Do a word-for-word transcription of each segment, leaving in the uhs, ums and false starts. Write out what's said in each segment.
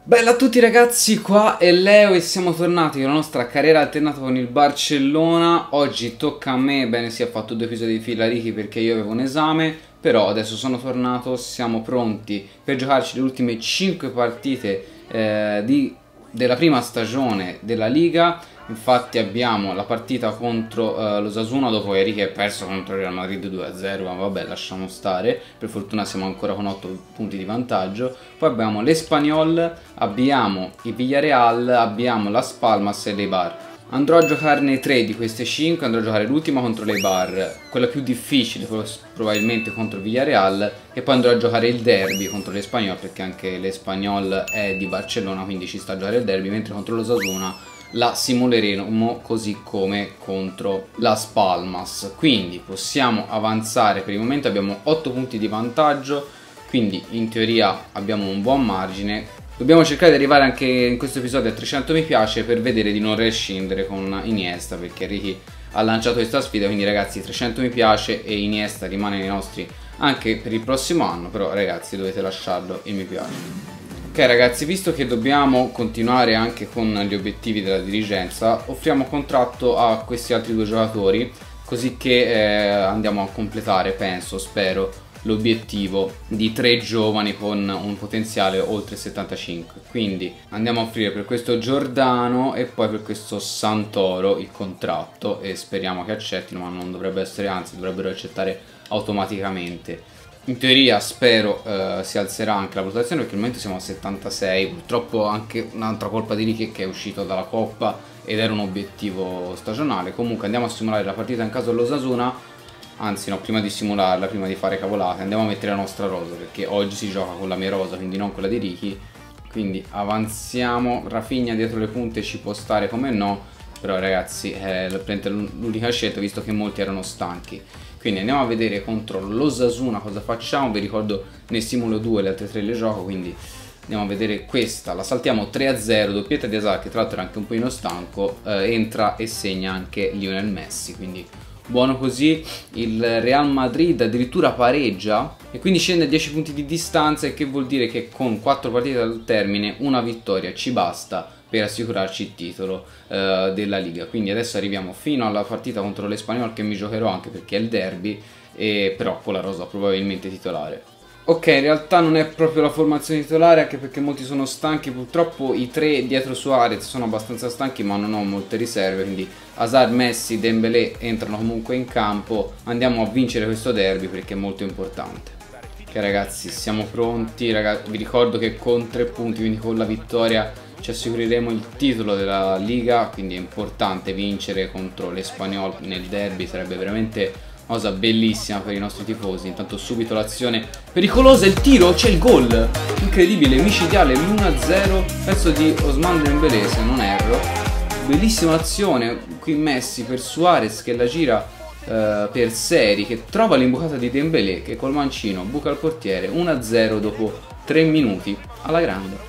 Bella a tutti ragazzi, qua è Leo e siamo tornati con la nostra carriera alternata con il Barcellona. Oggi tocca a me, bene sì, ho fatto due episodi di fila Ricky perché io avevo un esame, però adesso sono tornato, siamo pronti per giocarci le ultime cinque partite eh, di, della prima stagione della Liga. Infatti abbiamo la partita contro uh, l'Osasuna dopo che Ricky ha perso contro il Real Madrid due a zero, ma vabbè, lasciamo stare, per fortuna siamo ancora con otto punti di vantaggio. Poi abbiamo l'Espanyol, abbiamo il Villarreal, abbiamo Las Palmas e l'Eibar. Andrò a giocarne tre di queste cinque, andrò a giocare l'ultima contro l'Eibar, quella più difficile probabilmente contro il Villarreal, e poi andrò a giocare il derby contro l'Espanyol perché anche l'Espanyol è di Barcellona, quindi ci sta a giocare il derby, mentre contro l'Osasuna la simuleremo così come contro Las Palmas. Quindi possiamo avanzare, per il momento abbiamo otto punti di vantaggio, quindi in teoria abbiamo un buon margine. Dobbiamo cercare di arrivare anche in questo episodio a trecento mi piace per vedere di non rescindere con Iniesta, perché Ricky ha lanciato questa sfida, quindi ragazzi trecento mi piace e Iniesta rimane nei nostri anche per il prossimo anno, però ragazzi dovete lasciarlo il mi piace. Ok ragazzi, visto che dobbiamo continuare anche con gli obiettivi della dirigenza, offriamo contratto a questi altri due giocatori, così che eh, andiamo a completare, penso, spero, l'obiettivo di tre giovani con un potenziale oltre settantacinque. Quindi andiamo a offrire per questo Giordano e poi per questo Santoro il contratto e speriamo che accettino, ma non dovrebbe essere, anzi dovrebbero accettare automaticamente. In teoria spero eh, si alzerà anche la valutazione, perché al momento siamo a settantasei, purtroppo anche un'altra colpa di Ricky che è uscito dalla Coppa ed era un obiettivo stagionale. Comunque andiamo a simulare la partita in caso dell'Osasuna, anzi no, prima di simularla, prima di fare cavolate, andiamo a mettere la nostra rosa, perché oggi si gioca con la mia rosa, quindi non quella di Ricky. Quindi avanziamo, Rafinha dietro le punte ci può stare come no, però ragazzi è l'unica scelta visto che molti erano stanchi. Quindi andiamo a vedere contro l'Osasuna cosa facciamo. Vi ricordo ne simulo due, le altre tre le gioco, quindi andiamo a vedere questa. La saltiamo tre a zero, doppietta di Hazard che tra l'altro è anche un pochino stanco, eh, entra e segna anche Lionel Messi, quindi buono così. Il Real Madrid addirittura pareggia e quindi scende a dieci punti di distanza, il che vuol dire che con quattro partite dal termine una vittoria ci basta per assicurarci il titolo uh, della Liga. Quindi adesso arriviamo fino alla partita contro l'Espanyol, che mi giocherò anche perché è il derby, e però con la rosa probabilmente titolare. Ok, in realtà non è proprio la formazione titolare, anche perché molti sono stanchi. Purtroppo i tre dietro Suarez sono abbastanza stanchi, ma non ho molte riserve, quindi Hazard, Messi, Dembélé entrano comunque in campo. Andiamo a vincere questo derby perché è molto importante. Ok ragazzi, siamo pronti. Ragazzi, vi ricordo che con tre punti, quindi con la vittoria, ci assicureremo il titolo della Liga, quindi è importante vincere contro l'Espanyol nel derby, sarebbe veramente una cosa bellissima per i nostri tifosi. Intanto subito l'azione pericolosa, il tiro, c'è il gol, incredibile, micidiale, l'uno a zero, pezzo di Ousmane Dembélé se non erro. Bellissima azione, qui Messi per Suarez che la gira uh, per Seri, che trova l'imbucata di Dembélé che col mancino buca il portiere. Uno a zero dopo tre minuti, alla grande.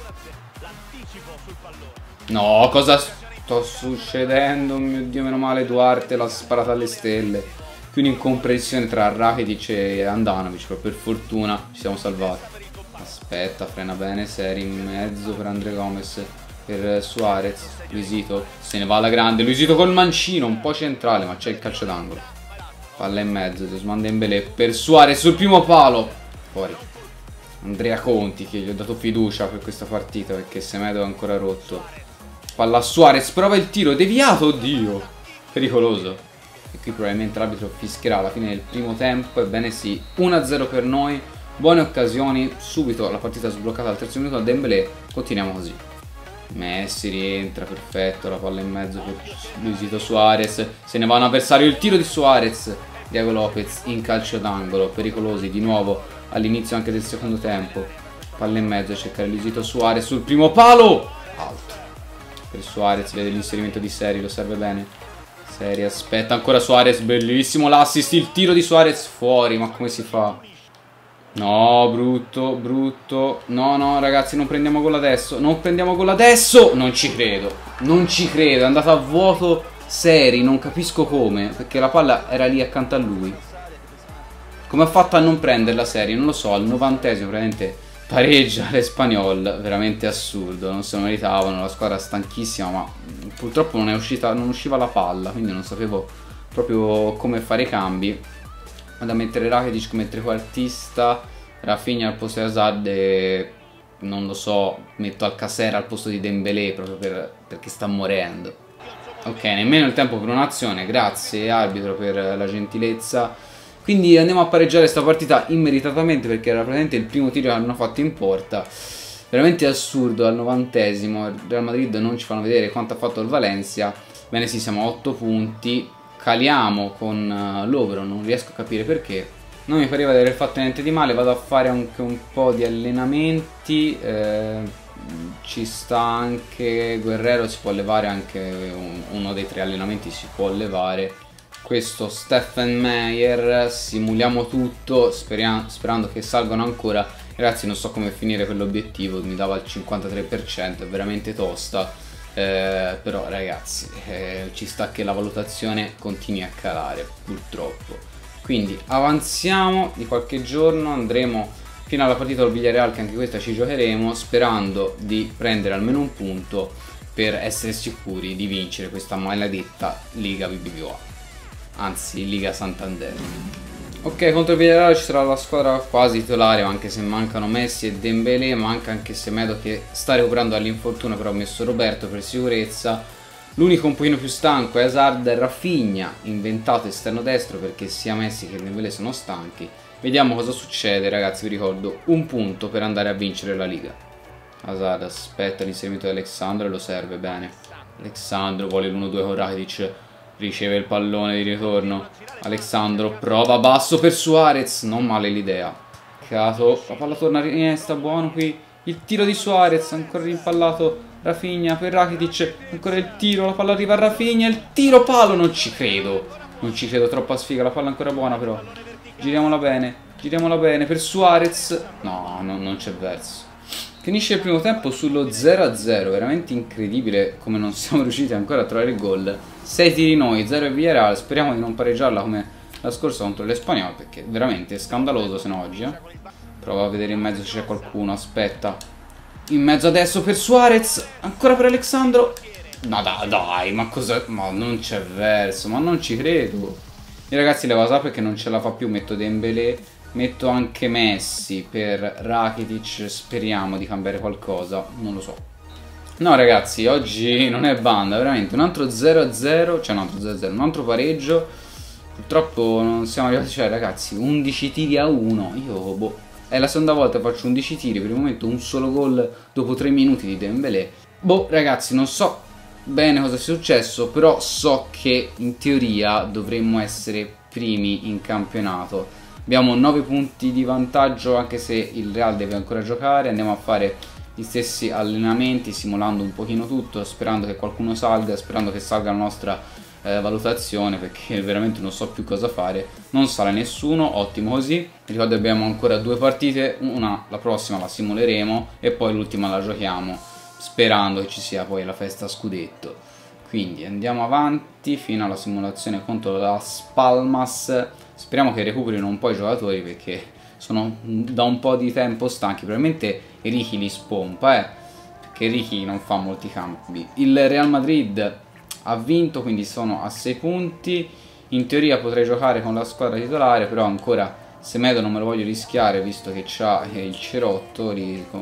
No, cosa sta succedendo? Mio Dio, meno male Duarte l'ha sparata alle stelle. Qui un'incomprensione tra Rakitic e Andanovic, però per fortuna ci siamo salvati. Aspetta, frena bene, Seri in mezzo per André Gomes, per Suarez. Luisito se ne va alla grande, Luisito col mancino, un po' centrale, ma c'è il calcio d'angolo. Palla in mezzo, Ousmane Dembélé per Suarez sul primo palo. Fuori. Andrea Conti, che gli ho dato fiducia per questa partita perché Semedo è ancora rotto. Palla a Suarez, prova il tiro, deviato, oddio, pericoloso. E qui probabilmente l'arbitro fischierà alla fine del primo tempo, ebbene sì, uno a zero per noi, buone occasioni, subito la partita sbloccata al terzo minuto a Dembélé, continuiamo così. Messi rientra, perfetto, la palla in mezzo per Luisito Suarez, se ne va un avversario, il tiro di Suarez, Diego Lopez in calcio d'angolo, pericolosi di nuovo all'inizio anche del secondo tempo. Palla in mezzo a cercare Luisito Suarez sul primo palo, alto. Per Suarez, vede l'inserimento di Seri, lo serve bene. Seri aspetta ancora Suarez, bellissimo l'assist, il tiro di Suarez fuori, ma come si fa? No, brutto, brutto. No, no ragazzi, non prendiamo gol adesso, non prendiamo gol adesso. Non ci credo, non ci credo, è andato a vuoto Seri, non capisco come, perché la palla era lì accanto a lui. Come ha fatto a non prenderla Seri? Non lo so, al novantesimo praticamente pareggia l'Espanyol, veramente assurdo, non se lo meritavano, la squadra stanchissima, ma purtroppo non è uscita, non usciva la palla, quindi non sapevo proprio come fare i cambi. Vado a mettere Rakitic come trequartista, Rafinha al posto di Hazard e non lo so, metto Alcacer al posto di Dembélé proprio per, perché sta morendo. Ok, nemmeno il tempo per un'azione, grazie arbitro per la gentilezza. Quindi andiamo a pareggiare questa partita immeritatamente perché era praticamente il primo tiro che hanno fatto in porta. Veramente assurdo, al novantesimo il Real Madrid non ci fanno vedere quanto ha fatto il Valencia. Bene sì, siamo a otto punti, caliamo con l'Overo, non riesco a capire perché. Non mi pareva di aver fatto niente di male, vado a fare anche un po' di allenamenti, eh, ci sta anche Guerrero, si può levare anche uno dei tre allenamenti, si può levare. Questo Stephen Meyer, simuliamo tutto sperando che salgano ancora. Ragazzi, non so come finire quell'obiettivo, mi dava il cinquantatré per cento, è veramente tosta, eh, però ragazzi eh, ci sta che la valutazione continui a calare purtroppo. Quindi avanziamo di qualche giorno, andremo fino alla partita del Villarreal, che anche questa ci giocheremo, sperando di prendere almeno un punto per essere sicuri di vincere questa maledetta Liga B B V A, anzi Liga Santander. Ok, contro il Villarreal ci sarà la squadra quasi titolare, anche se mancano Messi e Dembélé, manca anche Semedo che sta recuperando dall'infortunio, però ho messo Roberto per sicurezza. L'unico un pochino più stanco è Hazard e Rafinha, inventato esterno destro perché sia Messi che Dembélé sono stanchi. Vediamo cosa succede, ragazzi, vi ricordo un punto per andare a vincere la Liga. Hazard aspetta l'inserimento di Alexandro e lo serve bene. Alexandro vuole l'uno due con Rakitic, riceve il pallone di ritorno. Alexandro prova basso per Suarez, non male l'idea. Cato, la palla torna a Iniesta, buono qui. Il tiro di Suarez, ancora rimpallato Rafinha per Rakitic, ancora il tiro, la palla arriva a Rafinha, il tiro palo, non ci credo. Non ci credo, troppa sfiga, la palla è ancora buona però. Giriamola bene, giriamola bene per Suarez. No, no, non c'è verso. Finisce il primo tempo sullo zero a zero, veramente incredibile come non siamo riusciti ancora a trovare il gol. sei tiri noi, zero e Villarreal, speriamo di non pareggiarla come la scorsa contro l'Espanyol, perché veramente è scandaloso se no oggi, eh. Provo a vedere in mezzo se c'è qualcuno, aspetta. In mezzo adesso per Suarez, ancora per Alexandro. No dai, dai, ma cosa? Ma non c'è verso, ma non ci credo. I ragazzi leva Sa perché non ce la fa più, metto Dembélé, metto anche Messi per Rakitic, speriamo di cambiare qualcosa, non lo so. No ragazzi, oggi non è banda, veramente, un altro zero a zero, cioè un altro zero a zero, un altro pareggio. Purtroppo non siamo arrivati, cioè ragazzi, undici tiri a uno, io boh. È la seconda volta che faccio undici tiri, per il momento un solo gol dopo tre minuti di Dembélé. Boh ragazzi, non so bene cosa sia successo, però so che in teoria dovremmo essere primi in campionato. Abbiamo nove punti di vantaggio anche se il Real deve ancora giocare, andiamo a fare gli stessi allenamenti simulando un pochino tutto, sperando che qualcuno salga, sperando che salga la nostra Eh, valutazione, perché veramente non so più cosa fare. Non sale nessuno, ottimo così. Mi ricordo che abbiamo ancora due partite, una la prossima la simuleremo e poi l'ultima la giochiamo, sperando che ci sia poi la festa a scudetto. Quindi andiamo avanti fino alla simulazione contro la Spalmas. Speriamo che recuperino un po' i giocatori perché sono da un po' di tempo stanchi. Probabilmente Ricky li spompa, eh, perché Ricky non fa molti cambi. Il Real Madrid ha vinto, quindi sono a sei punti. In teoria potrei giocare con la squadra titolare, però ancora Semedo non me lo voglio rischiare visto che c'ha il cerotto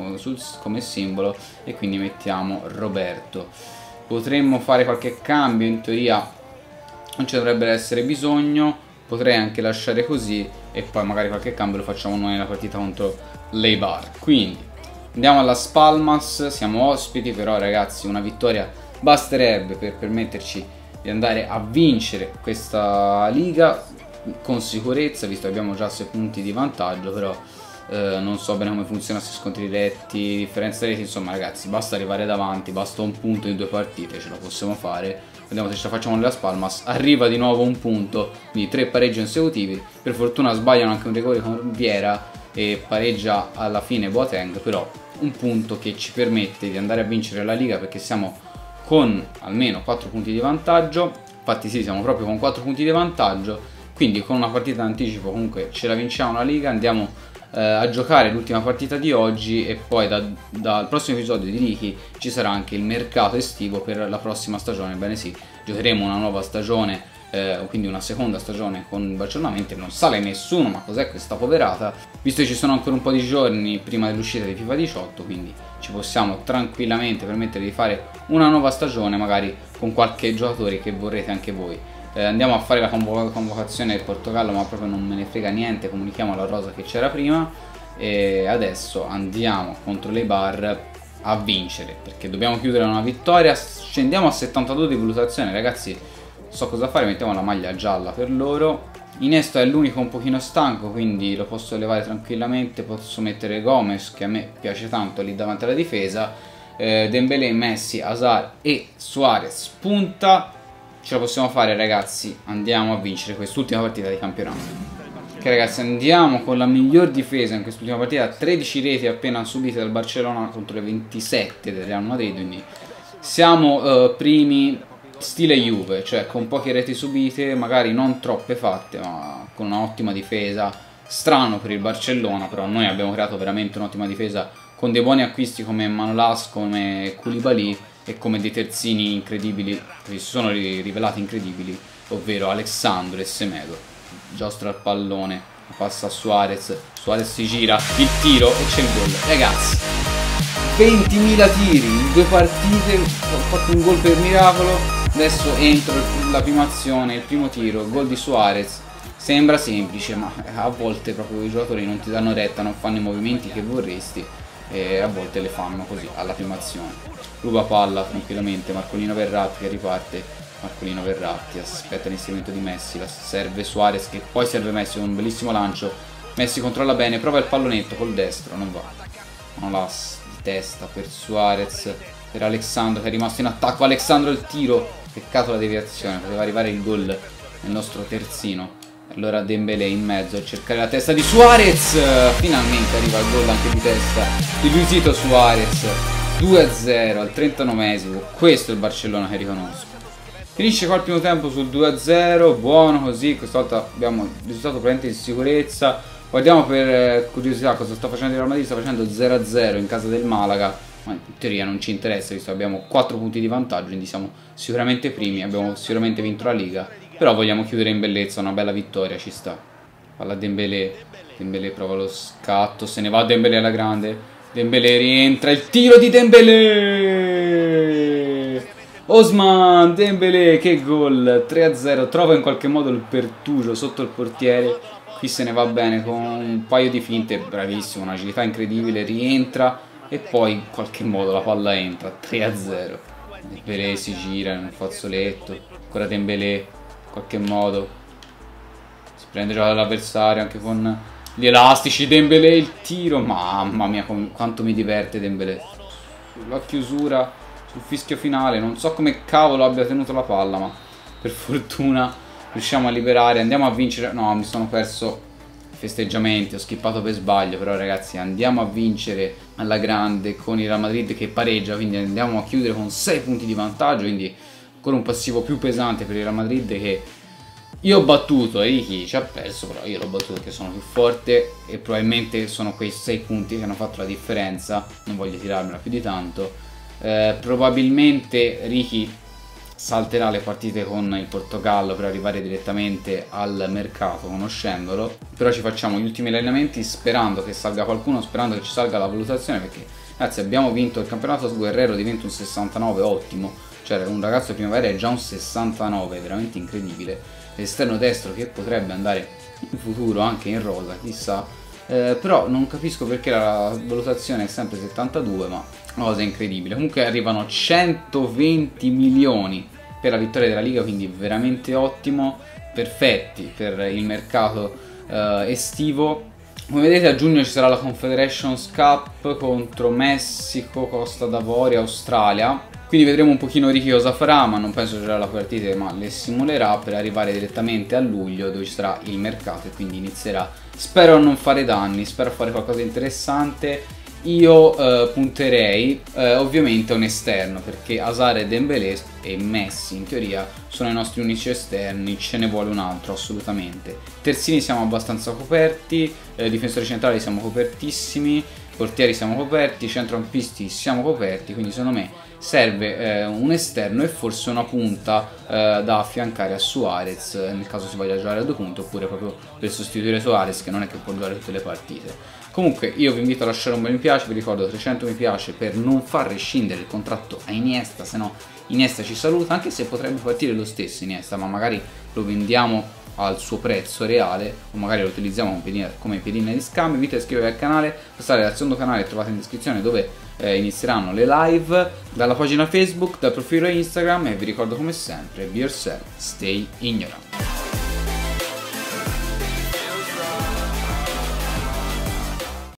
come simbolo, e quindi mettiamo Roberto. Potremmo fare qualche cambio, in teoria non ci dovrebbe essere bisogno, potrei anche lasciare così e poi magari qualche cambio lo facciamo noi nella partita contro l'Eibar. Quindi andiamo alla Spalmas, siamo ospiti, però ragazzi una vittoria basterebbe per permetterci di andare a vincere questa Liga con sicurezza, visto che abbiamo già sei punti di vantaggio, però eh, non so bene come funziona se scontri diretti, differenza reti, insomma ragazzi basta arrivare davanti, basta un punto in due partite, ce la possiamo fare. Vediamo se ce la facciamo nella Spalmas. Arriva di nuovo un punto, quindi tre pareggi consecutivi. Per fortuna sbagliano anche un rigore con Viera e pareggia alla fine Boateng, però un punto che ci permette di andare a vincere la Liga perché siamo con almeno quattro punti di vantaggio. Infatti sì, siamo proprio con quattro punti di vantaggio, quindi con una partita d'anticipo comunque ce la vinciamo la Liga, andiamo eh, a giocare l'ultima partita di oggi e poi da, dal prossimo episodio di Ricky ci sarà anche il mercato estivo per la prossima stagione. Bene sì, giocheremo una nuova stagione, eh, quindi una seconda stagione con il Barcellona, mentre non sale nessuno, ma cos'è questa poverata? Visto che ci sono ancora un po' di giorni prima dell'uscita di FIFA diciotto, quindi ci possiamo tranquillamente permettere di fare una nuova stagione, magari con qualche giocatore che vorrete anche voi. Eh, andiamo a fare la convo convocazione del Portogallo, ma proprio non me ne frega niente, comunichiamo la rosa che c'era prima e adesso andiamo contro le bar a vincere, perché dobbiamo chiudere una vittoria. Scendiamo a settantadue di valutazione, ragazzi, so cosa fare, mettiamo la maglia gialla per loro. Iniesta è l'unico un pochino stanco, quindi lo posso levare tranquillamente, posso mettere Gomez, che a me piace tanto lì davanti alla difesa, eh, Dembélé, Messi, Hazard e Suarez punta. Ce la possiamo fare, ragazzi, andiamo a vincere quest'ultima partita di campionato. Ok ragazzi, andiamo con la miglior difesa in quest'ultima partita, tredici reti appena subite dal Barcellona contro le ventisette del Real Madrid, quindi siamo uh, primi stile Juve, cioè con poche reti subite, magari non troppe fatte, ma con un'ottima difesa. Strano per il Barcellona, però noi abbiamo creato veramente un'ottima difesa con dei buoni acquisti come Manolas, come Koulibaly e come dei terzini incredibili, che si sono rivelati incredibili, ovvero Alexandro e Semedo. Giostra al pallone, passa a Suarez, Suarez si gira, il tiro e c'è il gol. Ragazzi, ventimila tiri in due partite, ho fatto un gol per miracolo, adesso entro la prima azione, il primo tiro, il gol di Suarez. Sembra semplice, ma a volte proprio i giocatori non ti danno retta, non fanno i movimenti che vorresti e a volte le fanno così alla prima azione. Ruba palla tranquillamente, Marcolino Verratti che riparte, Marcolino Verratti aspetta l'inserimento di Messi, la serve Suarez che poi serve Messi con un bellissimo lancio. Messi controlla bene, prova il pallonetto col destro, non va. Manolas di testa per Suarez, per Alexandro che è rimasto in attacco, Alexandro il tiro, peccato la deviazione, poteva arrivare il gol nel nostro terzino. Allora Dembélé in mezzo a cercare la testa di Suarez, finalmente arriva il gol anche di testa di Luisito Suarez, due a zero al trentanovesimo, questo è il Barcellona che riconosco. Finisce qua il primo tempo sul due a zero, buono così, questa volta abbiamo il risultato praticamente in sicurezza. Guardiamo per curiosità cosa sta facendo il Real Madrid, sta facendo zero a zero in casa del Malaga, ma in teoria non ci interessa visto che abbiamo quattro punti di vantaggio, quindi siamo sicuramente primi, abbiamo sicuramente vinto la Liga. Però vogliamo chiudere in bellezza, una bella vittoria, ci sta. Palla Dembélé, Dembélé prova lo scatto, se ne va Dembélé alla grande, Dembélé rientra, il tiro di Dembélé! Ousmane Dembélé, che gol, tre a zero, trova in qualche modo il pertugio sotto il portiere, qui se ne va bene con un paio di finte, bravissimo, un'agilità incredibile, rientra e poi in qualche modo la palla entra, tre a zero. Dembélé si gira in un fazzoletto, ancora Dembélé. In qualche modo si prende già dall'avversario anche con gli elastici. Dembélé il tiro, mamma mia quanto mi diverte Dembélé. La chiusura sul fischio finale, non so come cavolo abbia tenuto la palla, ma per fortuna riusciamo a liberare, andiamo a vincere. No, mi sono perso i festeggiamenti, ho skippato per sbaglio, però ragazzi andiamo a vincere alla grande con il Real Madrid che pareggia, quindi andiamo a chiudere con sei punti di vantaggio, quindi ancora un passivo più pesante per il Real Madrid che io ho battuto, Ricky ci ha perso, però io l'ho battuto perché sono più forte e probabilmente sono quei sei punti che hanno fatto la differenza, non voglio tirarmela più di tanto. Eh, probabilmente Ricky salterà le partite con il Portogallo per arrivare direttamente al mercato conoscendolo, però ci facciamo gli ultimi allenamenti sperando che salga qualcuno, sperando che ci salga la valutazione, perché ragazzi abbiamo vinto il campionato, Guerrero diventa un sessantanove, ottimo. Cioè un ragazzo di primavera è già un sessantanove, veramente incredibile. L'esterno destro che potrebbe andare in futuro anche in rosa, chissà. Eh, però non capisco perché la valutazione è sempre settantadue, ma una cosa incredibile. Comunque arrivano centoventi milioni per la vittoria della Liga, quindi veramente ottimo. Perfetti per il mercato eh, estivo. Come vedete a giugno ci sarà la Confederations Cup contro Messico, Costa d'Avorio, Australia. Quindi vedremo un pochino Ricky cosa farà, ma non penso giocherà la partita, ma le simulerà per arrivare direttamente a luglio dove ci sarà il mercato e quindi inizierà. Spero a non fare danni, spero a fare qualcosa di interessante io eh, punterei eh, ovviamente a un esterno, perché Hazard e Dembélé e Messi in teoria sono i nostri unici esterni, ce ne vuole un altro assolutamente. Terzini siamo abbastanza coperti, eh, difensori centrali siamo copertissimi, portieri siamo coperti, centrocampisti siamo coperti, quindi secondo me serve eh, un esterno e forse una punta eh, da affiancare a Suarez nel caso si voglia giocare a due punti, oppure proprio per sostituire Suarez, che non è che può giocare tutte le partite. Comunque io vi invito a lasciare un bel mi piace, vi ricordo trecento mi piace per non far rescindere il contratto a Iniesta, se no Iniesta ci saluta, anche se potrebbe partire lo stesso Iniesta, ma magari lo vendiamo al suo prezzo reale o magari lo utilizziamo come pedina, come pedina di scambio. Vi invito a iscrivervi al canale, passare al secondo canale che trovate in descrizione, dove eh, inizieranno le live, dalla pagina Facebook, dal profilo Instagram, e vi ricordo come sempre, be yourself, stay ignorant.